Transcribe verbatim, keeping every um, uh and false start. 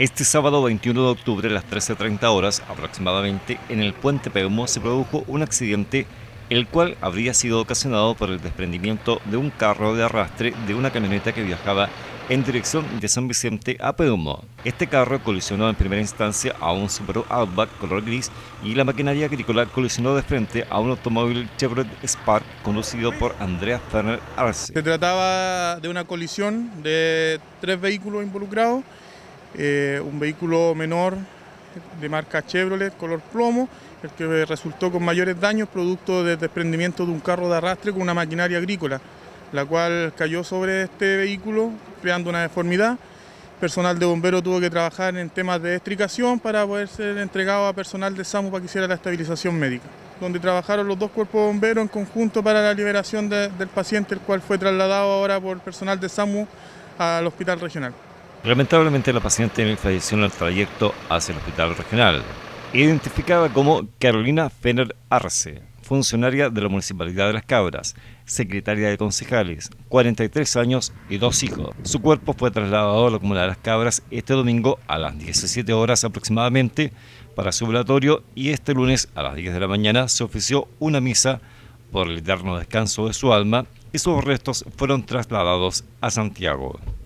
Este sábado veintiuno de octubre a las trece treinta horas aproximadamente en el puente Peumo se produjo un accidente el cual habría sido ocasionado por el desprendimiento de un carro de arrastre de una camioneta que viajaba en dirección de San Vicente a Peumo. Este carro colisionó en primera instancia a un Subaru Outback color gris y la maquinaria agrícola colisionó de frente a un automóvil Chevrolet Spark conducido por Andrea Ferner Arce. Se trataba de una colisión de tres vehículos involucrados, eh, un vehículo menor de marca Chevrolet color plomo, el que resultó con mayores daños producto del desprendimiento de un carro de arrastre con una maquinaria agrícola, la cual cayó sobre este vehículo creando una deformidad. Personal de bomberos tuvo que trabajar en temas de extricación para poder ser entregado a personal de SAMU para que hiciera la estabilización médica, donde trabajaron los dos cuerpos de bomberos en conjunto para la liberación de, del paciente, el cual fue trasladado ahora por personal de SAMU al hospital regional. Lamentablemente la paciente falleció en el trayecto hacia el hospital regional, identificada como Carolina Ferner Arce, funcionaria de la Municipalidad de Las Cabras, secretaria de concejales, cuarenta y tres años y dos hijos. Su cuerpo fue trasladado a la comuna de Las Cabras este domingo a las diecisiete horas aproximadamente para su velatorio y este lunes a las diez de la mañana se ofició una misa por el eterno descanso de su alma y sus restos fueron trasladados a Santiago.